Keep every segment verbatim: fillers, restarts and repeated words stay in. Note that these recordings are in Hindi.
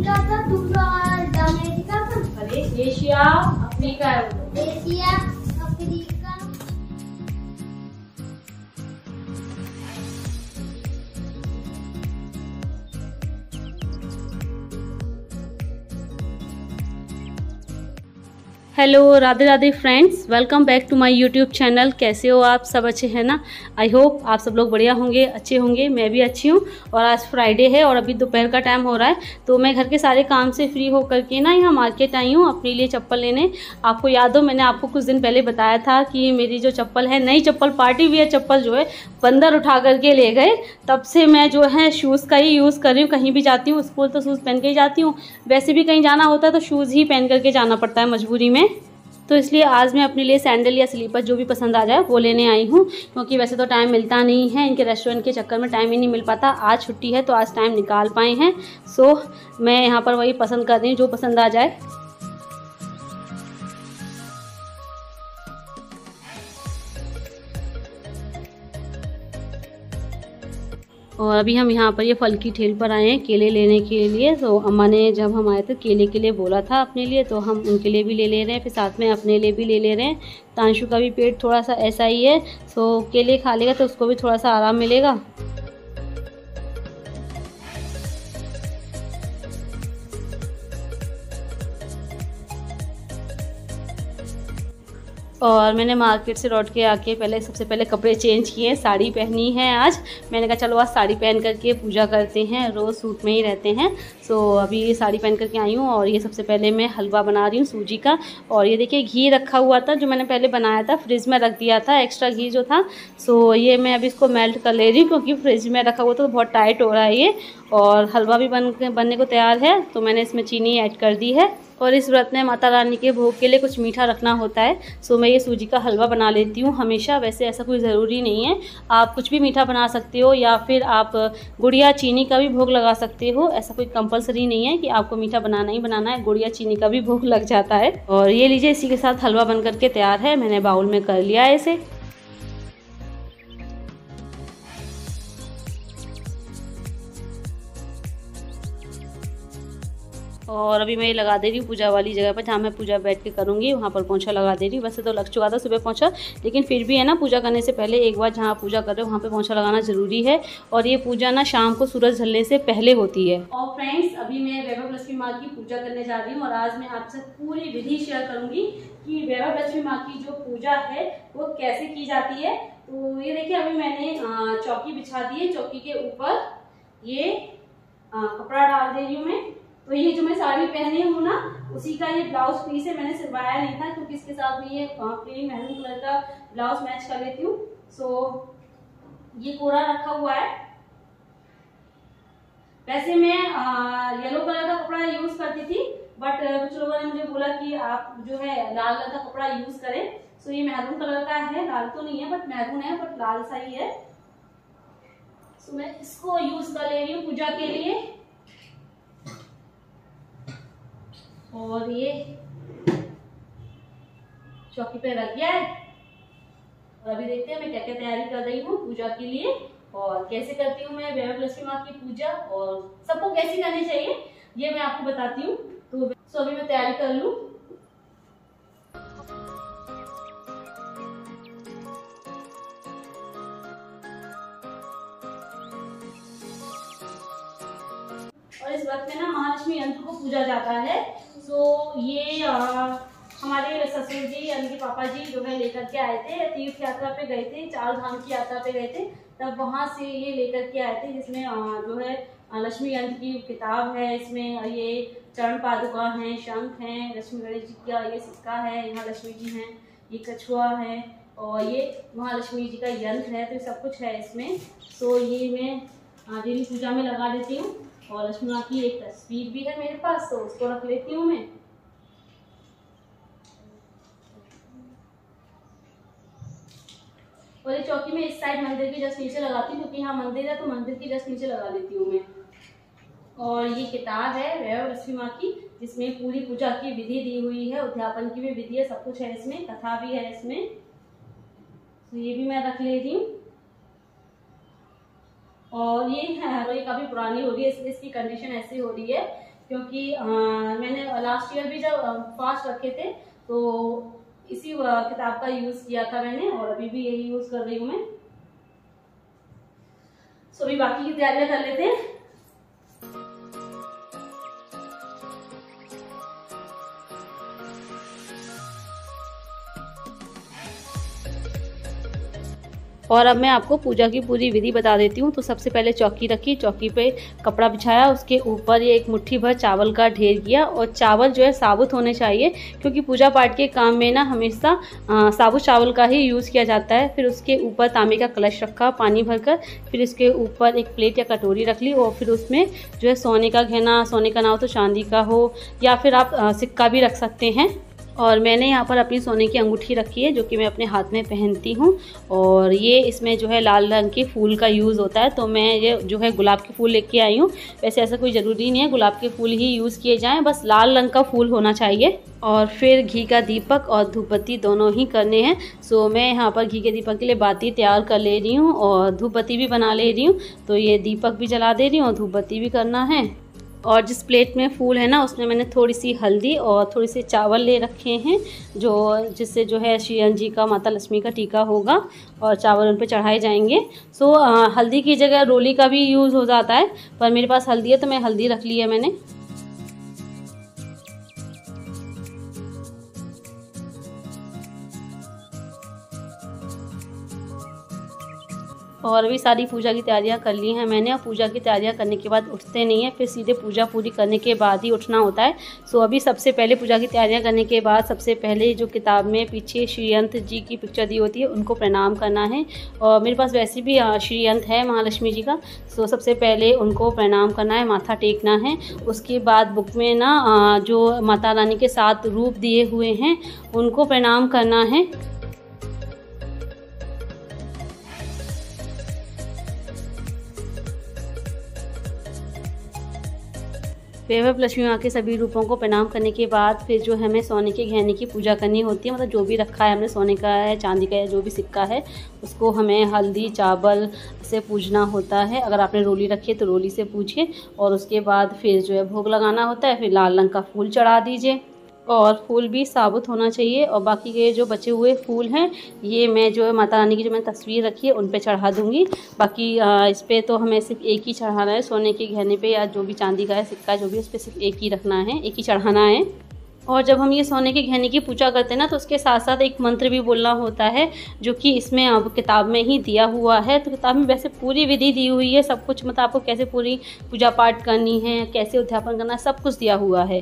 अफ्रीका का, दूसरा अमेरिका का। अरे एशिया अफ्रीका है वो। Asia Africa. Hello, Radhe Radhe friends, welcome back to my YouTube channel. कैसे हो आप सब? अच्छे हैं ना? आई होप आप सब लोग बढ़िया होंगे, अच्छे होंगे। मैं भी अच्छी हूँ। और आज फ्राइडे है और अभी दोपहर का टाइम हो रहा है, तो मैं घर के सारे काम से फ्री होकर के ना यहाँ मार्केट आई हूँ अपने लिए चप्पल लेने। आपको याद हो, मैंने आपको कुछ दिन पहले बताया था कि मेरी जो चप्पल है, नई चप्पल, पार्टी वियर चप्पल जो है बंदर उठा करके ले गए। तब से मैं जो है शूज़ का ही यूज़ कर रही हूँ। कहीं भी जाती हूँ, स्कूल तो शूज़ पहन के ही जाती हूँ, वैसे भी कहीं जाना होता है तो शूज़ ही पहन करके जाना पड़ता है मजबूरी में। तो इसलिए आज मैं अपने लिए सैंडल या स्लीपर जो भी पसंद आ जाए वो लेने आई हूँ, क्योंकि वैसे तो टाइम मिलता नहीं है, इनके रेस्टोरेंट के चक्कर में टाइम ही नहीं मिल पाता। आज छुट्टी है तो आज टाइम निकाल पाए हैं, सो मैं यहाँ पर वही पसंद कर रही हूँ जो पसंद आ जाए। और अभी हम यहाँ पर ये फल की ठेल पर आए हैं केले लेने के लिए। तो अम्मा ने जब हम आए थे केले के लिए बोला था अपने लिए, तो हम उनके लिए भी ले ले रहे हैं, फिर साथ में अपने लिए भी ले ले रहे हैं। तांशु का भी पेट थोड़ा सा ऐसा ही है, सो केले खा लेगा तो उसको भी थोड़ा सा आराम मिलेगा। और मैंने मार्केट से लौट के आके पहले सबसे पहले कपड़े चेंज किए, साड़ी पहनी है आज। मैंने कहा चलो आज साड़ी पहन करके पूजा करते हैं, रोज़ सूट में ही रहते हैं। सो अभी ये साड़ी पहन करके आई हूँ। और ये सबसे पहले मैं हलवा बना रही हूँ सूजी का। और ये देखिए घी रखा हुआ था जो मैंने पहले बनाया था, फ्रिज में रख दिया था एक्स्ट्रा घी जो था। सो ये मैं अभी इसको मेल्ट कर ले रही हूँ, क्योंकि फ्रिज में रखा हुआ तो बहुत टाइट हो रहा है ये। और हलवा भी बन बनने को तैयार है, तो मैंने इसमें चीनी ऐड कर दी है। और इस व्रत में माता रानी के भोग के लिए कुछ मीठा रखना होता है, सो मैं ये सूजी का हलवा बना लेती हूँ हमेशा। वैसे ऐसा कोई ज़रूरी नहीं है, आप कुछ भी मीठा बना सकते हो, या फिर आप गुड़ या चीनी का भी भोग लगा सकते हो। ऐसा कोई कंपलसरी नहीं है कि आपको मीठा बनाना ही बनाना है, गुड़ या चीनी का भी भोग लग जाता है। और ये लीजिए, इसी के साथ हलवा बन करके तैयार है। मैंने बाउल में कर लिया है इसे। और अभी मैं ये लगा दे रही हूँ पूजा वाली जगह पर, जहाँ मैं पूजा बैठ के करूँगी वहाँ पर पोंछा लगा दे रही हूँ। वैसे तो लग चुका था सुबह पोंछा, लेकिन फिर भी है ना, पूजा करने से पहले एक बार जहाँ पूजा कर रहे हो वहाँ पे पोंछा लगाना ज़रूरी है। और ये पूजा ना शाम को सूरज ढलने से पहले होती है। और फ्रेंड्स, अभी मैं वैभव लक्ष्मी माँ की पूजा करने जा रही हूँ, और आज मैं आपसे पूरी विधि शेयर करूँगी कि वैभव लक्ष्मी माँ की जो पूजा है वो कैसे की जाती है। तो ये देखिए, अभी मैंने चौकी बिछा दी है, चौकी के ऊपर ये कपड़ा डाल दे रही हूँ मैं। तो ये जो मैं साड़ी पहनी हूँ ना, उसी का ये ब्लाउज पीस है, मैंने सिलवाया नहीं था, क्योंकि इसके साथ में ये प्लेन मैरून कलर का ब्लाउज मैच कर लेती हूँ। सो ये कोरा रखा हुआ है। वैसे मैं येलो कलर का कपड़ा यूज करती थी, बट कुछ लोगों ने मुझे बोला कि आप जो है लाल कलर का कपड़ा यूज करें। सो ये मैरून कलर का है, लाल तो नहीं है बट मैरून है, बट लाल सा ही है। सो मैं इसको यूज कर ले रही हूँ पूजा के लिए। और ये चौकी पे रख गया है। और अभी देखते हैं मैं क्या क्या तैयारी कर रही हूँ पूजा के लिए, और कैसे करती हूँ मैं वैभव लक्ष्मी माँ की पूजा, और सबको कैसी करनी चाहिए ये मैं आपको बताती हूँ। तो सो अभी मैं तैयारी कर लूँ। और इस वक्त में ना महालक्ष्मी यंत्र को पूजा जाता है। सो ये आ, हमारे ससुर जी यानी कि पापा जी जो है लेकर के आए थे, तीर्थ यात्रा पे गए थे, चार धाम की यात्रा पे गए थे, तब वहां से ये लेकर के आए थे, जिसमें आ, जो है लक्ष्मी यंत्र की किताब है। इसमें ये चरण पादुका हैं, शंख हैं, लक्ष्मी गणेश जी का ये सिक्का है, यहाँ लक्ष्मी जी हैं, ये कछुआ है, और ये महालक्ष्मी जी का यंत्र है। तो सब कुछ है इसमें। सो ये मैं डेली पूजा में लगा देती हूँ। और लक्ष्मी माँ की एक तस्वीर भी है मेरे पास, तो उसको रख लेती हूँ मैं। और ये चौकी में इस साइड मंदिर के जस्ट नीचे लगाती हूँ, क्योंकि यहाँ मंदिर है तो मंदिर के जस्ट नीचे लगा देती हूँ मैं। और ये किताब है वैभव लक्ष्मी माँ की, जिसमें पूरी पूजा की विधि दी हुई है, उद्यापन की भी विधि है, सब कुछ है इसमें, कथा भी है इसमें। तो ये भी मैं रख ले रही हूँ। और ये है, ये काफी पुरानी हो रही है, इसलिए इसकी कंडीशन ऐसी हो रही है क्योंकि आ, मैंने लास्ट ईयर भी जब फास्ट रखे थे तो इसी किताब का यूज़ किया था मैंने, और अभी भी यही यूज़ कर रही हूँ मैं। सो अभी बाकी की तैयारियां कर लेते हैं। और अब मैं आपको पूजा की पूरी विधि बता देती हूँ। तो सबसे पहले चौकी रखी, चौकी पे कपड़ा बिछाया, उसके ऊपर ये एक मुट्ठी भर चावल का ढेर किया, और चावल जो है साबुत होने चाहिए, क्योंकि पूजा पाठ के काम में ना हमेशा साबुत चावल का ही यूज़ किया जाता है। फिर उसके ऊपर तांबे का कलश रखा पानी भरकर, फिर इसके ऊपर एक प्लेट या कटोरी रख ली, और फिर उसमें जो है सोने का गहना, सोने का ना हो तो चांदी का हो, या फिर आप सिक्का भी रख सकते हैं। और मैंने यहाँ पर अपनी सोने की अंगूठी रखी है जो कि मैं अपने हाथ में पहनती हूँ, और ये इसमें जो है लाल रंग के फूल का यूज़ होता है। तो मैं ये जो है गुलाब के फूल लेके आई हूँ। वैसे ऐसा कोई ज़रूरी नहीं है गुलाब के फूल ही यूज़ किए जाएं, बस लाल रंग का फूल होना चाहिए। और फिर घी का दीपक और धूप बत्ती दोनों ही करने हैं। सो मैं यहाँ पर घी के दीपक के लिए बाती तैयार कर ले रही हूँ और धूप बत्ती भी बना ले रही हूँ। तो ये दीपक भी जला दे रही हूँ और धूप बत्ती भी करना है। और जिस प्लेट में फूल है ना उसमें मैंने थोड़ी सी हल्दी और थोड़ी सी चावल ले रखे हैं, जो जिससे जो है श्री जी का, माता लक्ष्मी का टीका होगा और चावल उन पे चढ़ाए जाएंगे। सो आ, हल्दी की जगह रोली का भी यूज़ हो जाता है, पर मेरे पास हल्दी है तो मैं हल्दी रख ली है मैंने। और भी सारी पूजा की तैयारियां कर ली हैं मैंने। और पूजा की तैयारियां करने के बाद उठते नहीं है, फिर सीधे पूजा पूरी करने के बाद ही उठना होता है। सो अभी सबसे पहले पूजा की तैयारियां करने के बाद सबसे पहले जो किताब में पीछे श्रीयंत जी की पिक्चर दी होती है उनको प्रणाम करना है। और मेरे पास वैसे भी श्रीयंत है महालक्ष्मी जी का, सो सबसे पहले उनको प्रणाम करना है, माथा टेकना है। उसके बाद बुक में ना जो माता रानी के सात रूप दिए हुए हैं उनको प्रणाम करना है। वैभव लक्ष्मी माँ के सभी रूपों को प्रणाम करने के बाद फिर जो हमें सोने के गहने की पूजा करनी होती है, मतलब जो भी रखा है हमने, सोने का है, चांदी का है, जो भी सिक्का है, उसको हमें हल्दी चावल से पूजना होता है। अगर आपने रोली रखी है तो रोली से पूजिए, और उसके बाद फिर जो है भोग लगाना होता है। फिर लाल रंग का फूल चढ़ा दीजिए, और फूल भी साबुत होना चाहिए। और बाकी के जो बचे हुए फूल हैं ये मैं जो है माता रानी की जो मैंने तस्वीर रखी है उन पे चढ़ा दूंगी। बाकी इस पे तो हमें सिर्फ एक ही चढ़ाना है, सोने के गहने पे या जो भी चांदी का है सिक्का जो भी, उस पर सिर्फ एक ही रखना है, एक ही चढ़ाना है। और जब हम ये सोने के गहने की पूजा करते हैं ना तो उसके साथ साथ एक मंत्र भी बोलना होता है, जो कि इसमें अब किताब में ही दिया हुआ है। तो किताब में वैसे पूरी विधि दी हुई है, सब कुछ, मतलब आपको कैसे पूरी पूजा पाठ करनी है, कैसे उद्यापन करना है, सब कुछ दिया हुआ है।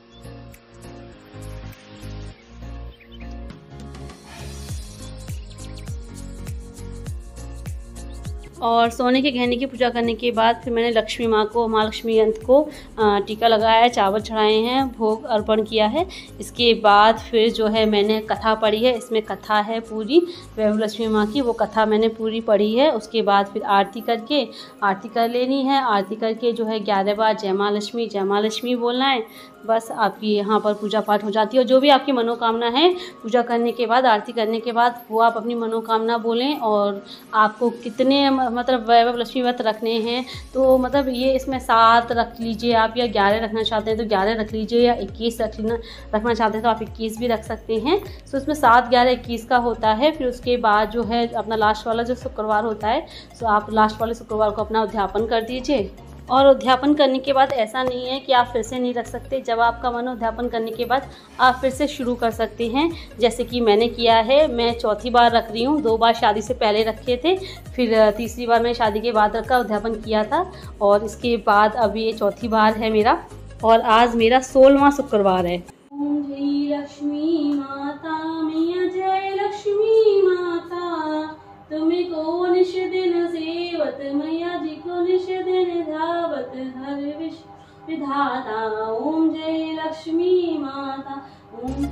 और सोने के गहने की पूजा करने के बाद फिर मैंने लक्ष्मी माँ को, माँ लक्ष्मी यंत्र को टीका लगाया है, चावल चढ़ाए हैं, भोग अर्पण किया है। इसके बाद फिर जो है मैंने कथा पढ़ी है, इसमें कथा है पूरी वैभव लक्ष्मी माँ की, वो कथा मैंने पूरी पढ़ी है। उसके बाद फिर आरती करके आरती कर लेनी है। आरती करके जो है ग्यारह बार जय माँ लक्ष्मी जय माँ लक्ष्मी बोलना है। बस आपकी यहाँ पर पूजा पाठ हो जाती है। और जो भी आपकी मनोकामना है पूजा करने के बाद, आरती करने के बाद, वो आप अपनी मनोकामना बोलें। और आपको कितने मतलब वैभव लक्ष्मी व्रत रखने हैं तो मतलब ये इसमें सात रख लीजिए आप, या ग्यारह रखना चाहते हैं तो ग्यारह रख लीजिए, या इक्कीस रख लेना रखना चाहते हैं तो आप इक्कीस भी रख सकते हैं। तो इसमें सात ग्यारह इक्कीस का होता है। फिर उसके बाद जो है अपना लास्ट वाला जो शुक्रवार होता है, तो आप लास्ट वाले शुक्रवार को अपना उद्यापन कर दीजिए। और उद्यापन करने के बाद ऐसा नहीं है कि आप फिर से नहीं रख सकते, जब आपका मन उद्यापन करने के बाद आप फिर से शुरू कर सकते हैं, जैसे कि मैंने किया है। मैं चौथी बार रख रही हूँ, दो बार शादी से पहले रखे थे, फिर तीसरी बार मैं शादी के बाद रखा, उद्यापन किया था, और इसके बाद अब ये चौथी बार है मेरा, और आज मेरा सोलहवां शुक्रवार है। ओम जय लक्ष्मी माता मैया, जय लक्ष्मी माता, तुम्हें को निश दिन सेवत, मैया जी को निश दिन धावत, हर विश्व विधाता। ओम जय लक्ष्मी माता। ओम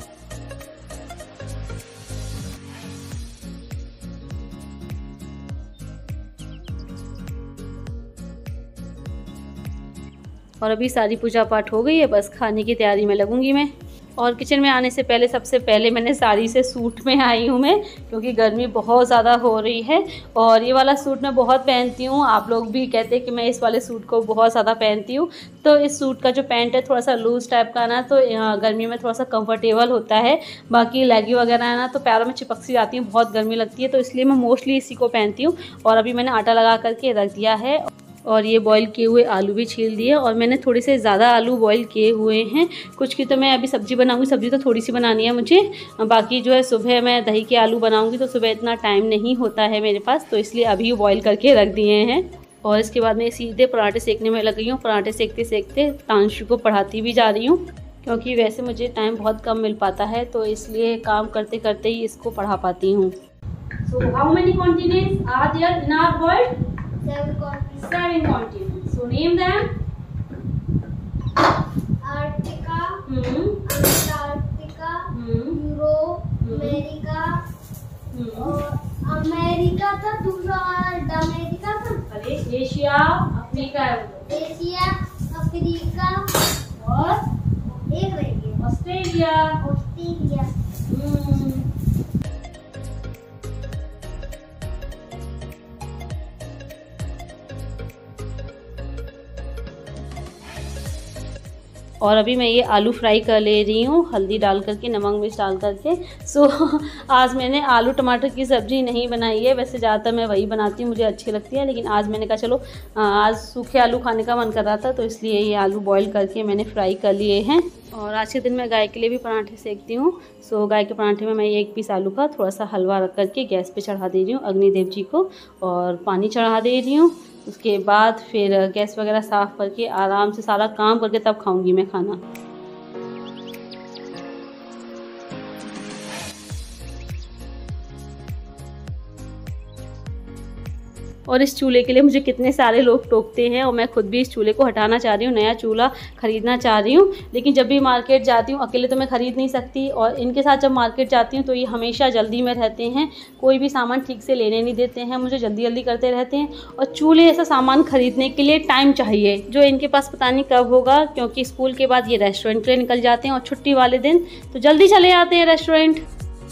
और अभी सारी पूजा पाठ हो गई है, बस खाने की तैयारी में लगूंगी मैं। और किचन में आने से पहले सबसे पहले मैंने साड़ी से सूट में आई हूँ मैं, क्योंकि गर्मी बहुत ज़्यादा हो रही है। और ये वाला सूट मैं बहुत पहनती हूँ, आप लोग भी कहते हैं कि मैं इस वाले सूट को बहुत ज़्यादा पहनती हूँ। तो इस सूट का जो पैंट है थोड़ा सा लूज़ टाइप का ना, तो गर्मी में थोड़ा सा कंफर्टेबल होता है। बाकी लेगी वगैरह है ना तो पैरों में चिपक सी जाती है, बहुत गर्मी लगती है, तो इसलिए मैं मोस्टली इसी को पहनती हूँ। और अभी मैंने आटा लगा करके रख दिया है और ये बॉईल किए हुए आलू भी छील दिए। और मैंने थोड़े से ज़्यादा आलू बॉईल किए हुए हैं, कुछ की तो मैं अभी सब्ज़ी बनाऊंगी, सब्ज़ी तो थोड़ी सी बनानी है मुझे। बाकी जो है सुबह मैं दही के आलू बनाऊंगी, तो सुबह इतना टाइम नहीं होता है मेरे पास, तो इसलिए अभी बॉईल करके रख दिए हैं। और इसके बाद मैं सीधे पराठे सेकने में लग गई हूँ। पराठे सेकते सेकते तांशु को पढ़ाती भी जा रही हूँ, क्योंकि वैसे मुझे टाइम बहुत कम मिल पाता है, तो इसलिए काम करते करते ही इसको पढ़ा पाती हूँ। So how many continents are there in our world? Seven continents. Seven continents. So name them. Arctica, Hmm. Antarctica, Hmm. Europe, Hmm. America, Hmm. और अमेरिका था दूसरा, और अमेरिका था अरे एशिया, अफ्रीका है वो। एशिया, अफ्रीका और एक रह गया ऑस्ट्रेलिया। ऑस्ट्रेलिया। हम्म। और अभी मैं ये आलू फ्राई कर ले रही हूँ, हल्दी डाल करके, नमक मिर्च डाल करके। सो आज मैंने आलू टमाटर की सब्ज़ी नहीं बनाई है, वैसे ज़्यादातर मैं वही बनाती हूँ, मुझे अच्छी लगती है, लेकिन आज मैंने कहा चलो आज सूखे आलू खाने का मन कर रहा था, तो इसलिए ये आलू बॉईल करके मैंने फ्राई कर लिए हैं। और आज के दिन मैं गाय के लिए भी पराठे सेकती हूँ। सो गाय के पराठे में मैं एक पीस आलू का थोड़ा सा हलवा रख करके गैस पे चढ़ा दे रही हूँ अग्निदेव जी को, और पानी चढ़ा दे रही हूँ। उसके बाद फिर गैस वगैरह साफ़ करके आराम से सारा काम करके तब खाऊंगी मैं खाना। और इस चूल्हे के लिए मुझे कितने सारे लोग टोकते हैं, और मैं खुद भी इस चूल्हे को हटाना चाह रही हूँ, नया चूल्हा ख़रीदना चाह रही हूँ। लेकिन जब भी मार्केट जाती हूँ अकेले तो मैं ख़रीद नहीं सकती, और इनके साथ जब मार्केट जाती हूँ तो ये हमेशा जल्दी में रहते हैं, कोई भी सामान ठीक से लेने नहीं देते हैं, मुझे जल्दी जल्दी करते रहते हैं। और चूल्हे ऐसा सामान ख़रीदने के लिए टाइम चाहिए, जो इनके पास पता नहीं कब होगा, क्योंकि स्कूल के बाद ये रेस्टोरेंट के लिए निकल जाते हैं, और छुट्टी वाले दिन तो जल्दी चले जाते हैं रेस्टोरेंट।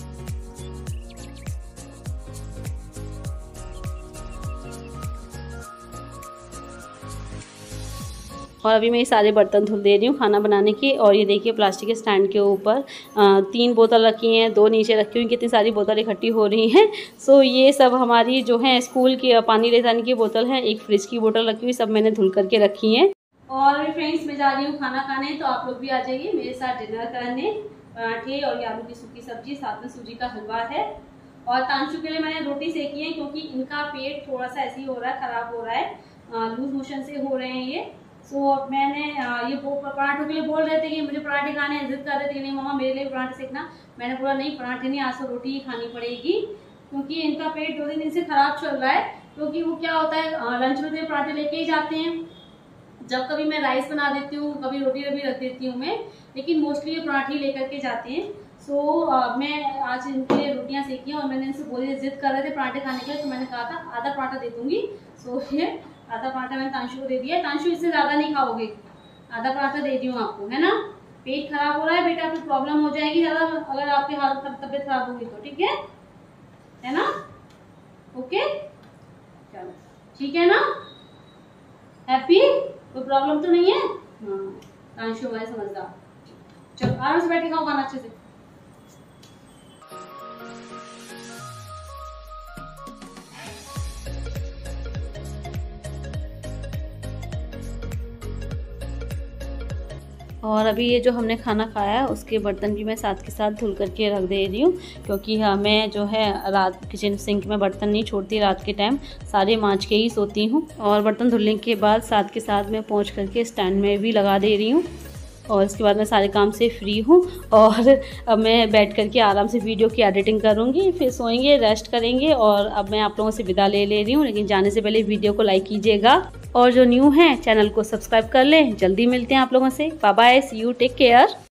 और अभी मैं ये सारे बर्तन धुल दे रही हूँ खाना बनाने की। और ये देखिए प्लास्टिक के स्टैंड के ऊपर तीन बोतल रखी हैं, दो नीचे रखी हुई, कितनी सारी बोतल इकट्ठी हो रही हैं। सो ये सब हमारी जो है स्कूल की पानी ले जाने की बोतल है, एक फ्रिज की बोतल रखी हुई, सब मैंने धुल करके रखी हैं। और फ्रेंड्स मैं जा रही हूँ खाना खाने, तो आप लोग भी आ जाइए मेरे साथ डिनर करने। पराठे और आलू की सूखी सब्जी, साथ में सूजी का हलवा है। और तांशु के लिए मैंने रोटी सेकी है, क्योंकि इनका पेट थोड़ा सा ऐसे ही हो रहा है, ख़राब हो रहा है, लूज मोशन से हो रहे हैं ये। सो so, मैंने ये पराठों के लिए बोल रहे थे कि मुझे पराठे खाने हैं, जिद कर रहे थे कि नहीं मम्मा मेरे लिए पराठे सेकना। मैंने बोला नहीं पराठे नहीं, आज तो रोटी ही खानी पड़ेगी, क्योंकि इनका पेट दो तीन दिन से ख़राब चल रहा है। क्योंकि वो क्या होता है, लंच में तो पराठे लेके ही जाते हैं, जब कभी मैं राइस बना देती हूँ, कभी रोटी भी रख देती हूँ मैं, लेकिन मोस्टली ये पराठे लेकर के जाते हैं। सो so, मैं आज इनके लिए रोटियाँ सेकी हैं, और मैंने इनसे बोली, जिद कर रहे थे पराठे खाने के लिए, तो मैंने कहा था आधा पराठा दे दूँगी। सो so, ये आधा पराठा मैंने तांशु को दे दिया है। तांशु इससे ज़्यादा नहीं खाओगे, आधा पराठा दे दी हूँ आपको, है ना। पेट खराब हो रहा है बेटा, आपको प्रॉब्लम हो जाएगी ज़्यादा अगर आपकी हालत तबीयत खराब होगी तो, ठीक है है ना। ओके चलो ठीक है ना, हैप्पी, कोई प्रॉब्लम तो नहीं है। हाँ तांशु हमारे समझदार। चलो आराम से बैठ के खाओ खाना अच्छे से। और अभी ये जो हमने खाना खाया है उसके बर्तन भी मैं साथ के साथ धुल करके रख दे रही हूँ, क्योंकि हाँ मैं जो है रात किचन सिंक में बर्तन नहीं छोड़ती, रात के टाइम सारे मांज के ही सोती हूँ। और बर्तन धुलने के बाद साथ के साथ मैं पोंछ करके स्टैंड में भी लगा दे रही हूँ। और इसके बाद मैं सारे काम से फ्री हूँ, और अब मैं बैठ करके आराम से वीडियो की एडिटिंग करूँगी, फिर सोएंगे, रेस्ट करेंगे। और अब मैं आप लोगों से विदा ले ले रही हूँ, लेकिन जाने से पहले वीडियो को लाइक कीजिएगा, और जो न्यू हैं चैनल को सब्सक्राइब कर लें। जल्दी मिलते हैं आप लोगों से। Bye bye, see you, take care.